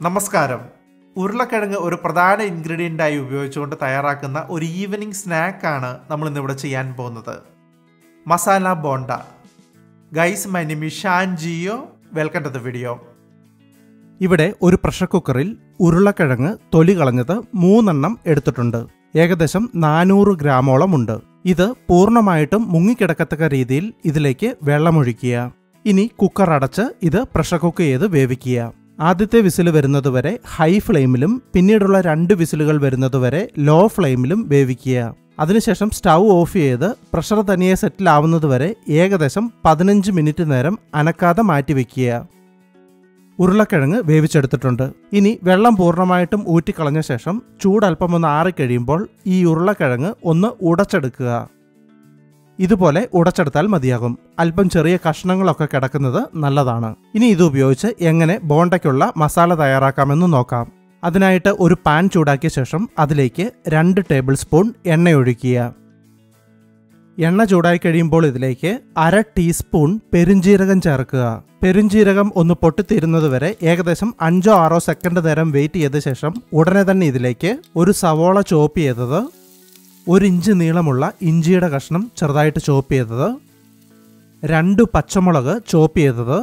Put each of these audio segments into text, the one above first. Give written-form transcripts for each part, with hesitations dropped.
നമസ്കാരം. ഉരുളക്കിഴങ്ങ് ഒരു പ്രധാന ഇൻഗ്രീഡിയൻ്റായി ഉപയോഗിച്ചുകൊണ്ട് തയ്യാറാക്കുന്ന ഒരു ഈവനിങ് സ്നാക്കാണ് നമ്മൾ ഇന്നിവിടെ ചെയ്യാൻ പോകുന്നത്. Masala bonda. Guys, my name is Shan Geo. Welcome to the video. ഇവിടെ ഒരു പ്രഷർ കുക്കറിൽ ഉരുളക്കിഴങ്ങ് തൊലി കളഞ്ഞത് 3 എടുത്തിട്ടുണ്ട്. ഏകദേശം 400 ഗ്രാമോളം ഉണ്ട്. ഇത് പൂർണ്ണമായിട്ടും മുങ്ങിക്കിടക്കത്തക്ക രീതിയിൽ ഇതിലേക്ക് വെള്ളമൊഴിക്കുക. ഇനി കുക്കർ അടച്ച് ഇത് പ്രഷർ കുക്ക് ചെയ്ത് വേവിക്കുക. ആദ്യത്തെ വിസിൽ വരുന്നതുവരെ ഹൈ ഫ്ലെയിമിലും പിന്നീടുള്ള 2 വിസിലുകൾ വരുന്നതുവരെ ലോ ഫ്ലെയിമിലും വേവിക്കുക. അതിനുശേഷം സ്റ്റൗ ഓഫ് ചെയ്ത് പ്രഷർ തനിയെ സെറ്റിലാവുന്നതുവരെ ഏകദേശം 15 മിനിറ്റ് നേരം അനക്കാതെ മാറ്റിവെക്കുക. ഉരുളക്കിഴങ്ങ് വേവിച്ചെടുത്തിട്ടുണ്ട്. ഇനി വെള്ളം പൂർണ്ണമായിട്ടും ഊറ്റിക്കളഞ്ഞ ശേഷം ചൂടൽപ്പം ഒന്ന് ആറിക്കഴിയുമ്പോൾ ഈ ഉരുളക്കിഴങ്ങ് ഒന്ന് ഉടച്ചെടുക്കുക. ഇതുപോലെ ഉടച്ചെടുത്താൽ മതിയാകും. അല്പം ചെറിയ കഷ്ണങ്ങളൊക്കെ കിടക്കുന്നത് നല്ലതാണ്. ഇനി ഇത് ഉപയോഗിച്ച് എങ്ങനെ ബോണ്ടയ്ക്കുള്ള മസാല തയ്യാറാക്കാമെന്ന് നോക്കാം. അതിനായിട്ട് ഒരു പാൻ ചൂടാക്കിയ ശേഷം അതിലേക്ക് 2 ടേബിൾ സ്പൂൺ എണ്ണ ഒഴിക്കുക. എണ്ണ ചൂടായി കഴിയുമ്പോൾ ഇതിലേക്ക് 1/2 ടീസ്പൂൺ പെരുംജീരകം ചേർക്കുക. പെരുംജീരകം ഒന്ന് പൊട്ടിത്തീരുന്നത് വരെ ഏകദേശം 5-6 സെക്കൻഡ് നേരം വെയിറ്റ് ചെയ്ത ശേഷം ഉടനെ തന്നെ ഇതിലേക്ക് ഒരു സവോള ചോപ്പ് ചെയ്തത്, 1 ഇഞ്ച് നീളമുള്ള ഇഞ്ചിയുടെ കഷ്ണം ചെറുതായിട്ട് ചോപ്പ് ചെയ്തത്, 2 പച്ചമുളക് ചോപ്പ് ചെയ്തത്,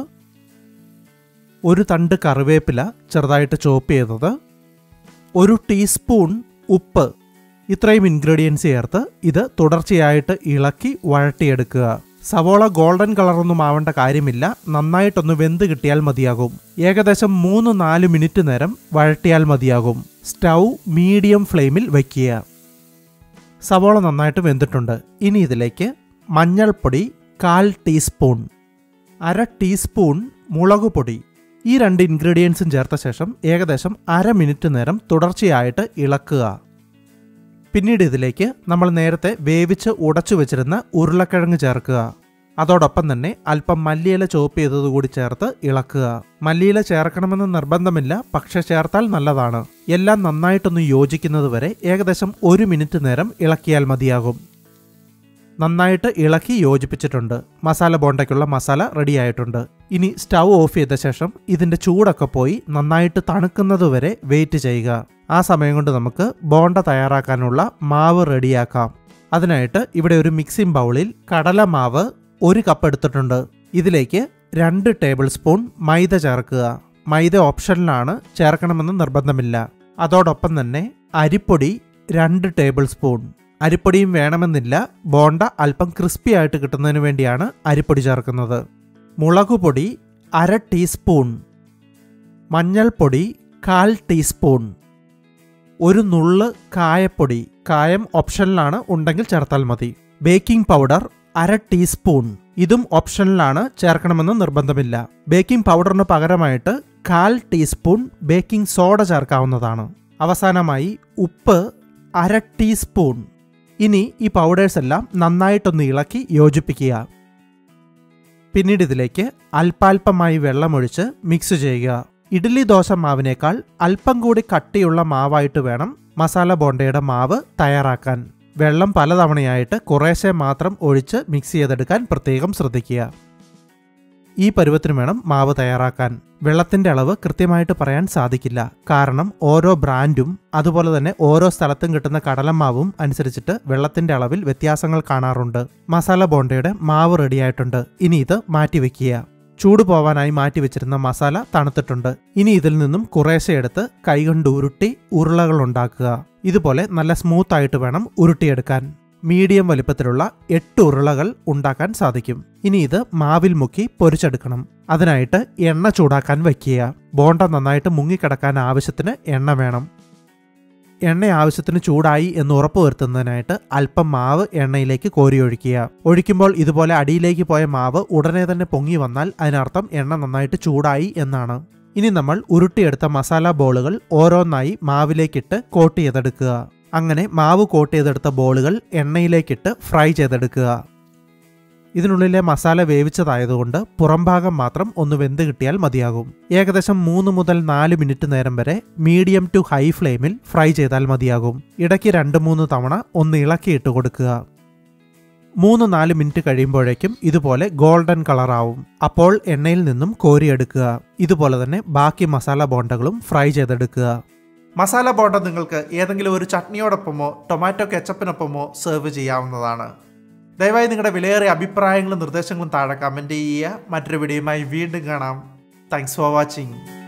1 തണ്ട് കറിവേപ്പില ചെറുതായിട്ട് ചോപ്പ് ചെയ്തത്, 1 ടീസ്പൂൺ ഉപ്പ്, ഇത്രയും ഇൻഗ്രീഡിയൻസ് ചേർത്ത് ഇത് തുടർച്ചയായിട്ട് ഇളക്കി വഴട്ടിയെടുക്കുക. സവോള ഗോൾഡൻ കളറൊന്നും ആവേണ്ട കാര്യമില്ല, നന്നായിട്ടൊന്ന് വെന്ത് കിട്ടിയാൽ മതിയാകും. ഏകദേശം 3-4 മിനിറ്റ് നേരം വഴട്ടിയാൽ മതിയാകും. സ്റ്റൗ മീഡിയം ഫ്ലെയിമിൽ വയ്ക്കുക. സവോള നന്നായിട്ട് വെന്തിട്ടുണ്ട്. ഇനി ഇതിലേക്ക് മഞ്ഞൾപ്പൊടി 1/4 ടീസ്പൂൺ, 1/2 ടീസ്പൂൺ മുളക് പൊടി, ഈ 2 ഇൻഗ്രീഡിയൻസും ചേർത്ത ശേഷം ഏകദേശം 1/2 മിനിറ്റ് നേരം തുടർച്ചയായിട്ട് ഇളക്കുക. പിന്നീട് ഇതിലേക്ക് നമ്മൾ നേരത്തെ വേവിച്ച് ഉടച്ചു വെച്ചിരുന്ന ഉരുളക്കിഴങ്ങ് ചേർക്കുക. അതോടൊപ്പം തന്നെ അല്പം മല്ലിയില ചോപ്പ് ചെയ്തതുകൂടി ചേർത്ത് ഇളക്കുക. മല്ലിയില ചേർക്കണമെന്ന് നിർബന്ധമില്ല, പക്ഷെ ചേർത്താൽ നല്ലതാണ്. എല്ലാം നന്നായിട്ടൊന്ന് യോജിക്കുന്നത് വരെ ഏകദേശം 1 മിനിറ്റ് നേരം ഇളക്കിയാൽ മതിയാകും. നന്നായിട്ട് ഇളക്കി യോജിപ്പിച്ചിട്ടുണ്ട്. മസാല ബോണ്ടയ്ക്കുള്ള മസാല റെഡി ആയിട്ടുണ്ട്. ഇനി സ്റ്റൗ ഓഫ് ചെയ്ത ശേഷം ഇതിന്റെ ചൂടൊക്കെ പോയി നന്നായിട്ട് തണുക്കുന്നതുവരെ വെയിറ്റ് ചെയ്യുക. ആ സമയം കൊണ്ട് നമുക്ക് ബോണ്ട തയ്യാറാക്കാനുള്ള മാവ് റെഡിയാക്കാം. അതിനായിട്ട് ഇവിടെ ഒരു മിക്സിംഗ് ബൗളിൽ കടലമാവ് 1 കപ്പ് എടുത്തിട്ടുണ്ട്. ഇതിലേക്ക് 2 ടേബിൾ സ്പൂൺ മൈദ ചേർക്കുക. മൈദ ഓപ്ഷനിലാണ്, ചേർക്കണമെന്ന് നിർബന്ധമില്ല. അതോടൊപ്പം തന്നെ അരിപ്പൊടി 2 ടേബിൾ സ്പൂൺ. അരിപ്പൊടിയും വേണമെന്നില്ല, ബോണ്ട അല്പം ക്രിസ്പി ആയിട്ട് കിട്ടുന്നതിന് വേണ്ടിയാണ് അരിപ്പൊടി ചേർക്കുന്നത്. മുളകുപൊടി 1/2 ടീസ്പൂൺ, മഞ്ഞൾപ്പൊടി 1/4 ടീസ്പൂൺ, 1 നുള്ള് കായപ്പൊടി, കായം ഓപ്ഷനിലാണ്, ഉണ്ടെങ്കിൽ ചേർത്താൽ മതി. ബേക്കിംഗ് പൗഡർ 1/2 ടീസ്പൂൺ, ഇതും ഓപ്ഷനിലാണ്, ചേർക്കണമെന്ന് നിർബന്ധമില്ല. ബേക്കിംഗ് പൗഡറിന് പകരമായിട്ട് 1/4 ടീസ്പൂൺ ബേക്കിംഗ് സോഡ ചേർക്കാവുന്നതാണ്. അവസാനമായി ഉപ്പ് 1/2 ടീസ്പൂൺ. ഇനി ഈ പൗഡേഴ്സ് എല്ലാം നന്നായിട്ടൊന്ന് ഇളക്കി യോജിപ്പിക്കുക. പിന്നീട് ഇതിലേക്ക് അല്പാൽപമായി വെള്ളമൊഴിച്ച് മിക്സ് ചെയ്യുക. ഇഡ്ഡലി ദോശ മാവിനേക്കാൾ അല്പം കൂടി കട്ടിയുള്ള മാവായിട്ട് വേണം മസാല ബോണ്ടയുടെ മാവ് തയ്യാറാക്കാൻ. വെള്ളം പലതവണയായിട്ട് കുറേശ്ശെ മാത്രം ഒഴിച്ച് മിക്സ് ചെയ്തെടുക്കാൻ പ്രത്യേകം ശ്രദ്ധിക്കുക. ഈ പരുവത്തിന് വേണം മാവ് തയ്യാറാക്കാൻ. വെള്ളത്തിന്റെ അളവ് കൃത്യമായിട്ട് പറയാൻ സാധിക്കില്ല, കാരണം ഓരോ ബ്രാൻഡും അതുപോലെ തന്നെ ഓരോ സ്ഥലത്തും കിട്ടുന്ന കടലമാവും അനുസരിച്ചിട്ട് വെള്ളത്തിന്റെ അളവിൽ വ്യത്യാസങ്ങൾ കാണാറുണ്ട്. മസാല ബോണ്ടയുടെ മാവ് റെഡിയായിട്ടുണ്ട്. ഇനി ഇത് മാറ്റിവെക്കുക. ചൂട് പോവാനായി മാറ്റിവെച്ചിരുന്ന മസാല തണുത്തിട്ടുണ്ട്. ഇനി ഇതിൽ നിന്നും കുറേശ്ശെ എടുത്ത് കൈകൊണ്ട് ഉരുട്ടി ഉരുളകൾ ഉണ്ടാക്കുക. ഇതുപോലെ നല്ല സ്മൂത്ത് ആയിട്ട് വേണം ഉരുട്ടിയെടുക്കാൻ. മീഡിയം വലിപ്പത്തിലുള്ള 8 ഉരുളകൾ ഉണ്ടാക്കാൻ സാധിക്കും. ഇനി ഇത് മാവിൽ മുക്കി പൊരിച്ചെടുക്കണം. അതിനായിട്ട് എണ്ണ ചൂടാക്കാൻ വയ്ക്കുക. ബോണ്ട നന്നായിട്ട് മുങ്ങിക്കിടക്കാൻ ആവശ്യത്തിന് എണ്ണ വേണം. എണ്ണ ആവശ്യത്തിന് ചൂടായി എന്ന് ഉറപ്പുവരുത്തുന്നതിനായിട്ട് അല്പം മാവ് എണ്ണയിലേക്ക് കോരിയൊഴിക്കുക. ഒഴിക്കുമ്പോൾ ഇതുപോലെ അടിയിലേക്ക് പോയ മാവ് ഉടനെ തന്നെ പൊങ്ങി വന്നാൽ അതിനർത്ഥം എണ്ണ നന്നായിട്ട് ചൂടായി എന്നാണ്. ഇനി നമ്മൾ ഉരുട്ടിയെടുത്ത മസാല ബോളുകൾ ഓരോന്നായി മാവിലേക്കിട്ട് കോട്ട് ചെയ്തെടുക്കുക. അങ്ങനെ മാവ് കോട്ട് ചെയ്തെടുത്ത ബോളുകൾ എണ്ണയിലേക്കിട്ട് ഫ്രൈ ചെയ്തെടുക്കുക. ഇതിനുള്ളിലെ മസാല വേവിച്ചതായതുകൊണ്ട് പുറംഭാഗം മാത്രം ഒന്ന് വെന്ത് കിട്ടിയാൽ മതിയാകും. ഏകദേശം 3 മുതൽ 4 മിനിറ്റ് നേരം വരെ മീഡിയം ടു ഹൈ ഫ്ലെയിമിൽ ഫ്രൈ ചെയ്താൽ മതിയാകും. ഇടയ്ക്ക് 2-3 തവണ ഒന്ന് ഇളക്കിയിട്ട് കൊടുക്കുക. 3-4 മിനിറ്റ് കഴിയുമ്പോഴേക്കും ഇതുപോലെ ഗോൾഡൻ കളറാവും. അപ്പോൾ എണ്ണയിൽ നിന്നും കോരിയെടുക്കുക. ഇതുപോലെ തന്നെ ബാക്കി മസാല ബോണ്ടകളും ഫ്രൈ ചെയ്തെടുക്കുക. മസാല ബോണ്ട നിങ്ങൾക്ക് ഏതെങ്കിലും ഒരു ചട്നിയോടൊപ്പമോ ടൊമാറ്റോ കെച്ചപ്പിനൊപ്പമോ സെർവ് ചെയ്യാവുന്നതാണ്. ദയവായി നിങ്ങളുടെ വിലയേറിയ അഭിപ്രായങ്ങളും നിർദ്ദേശങ്ങളും താഴെ കമൻറ്റ് ചെയ്യുക. മറ്റൊരു വീഡിയോയുമായി വീണ്ടും കാണാം. Thanks for watching.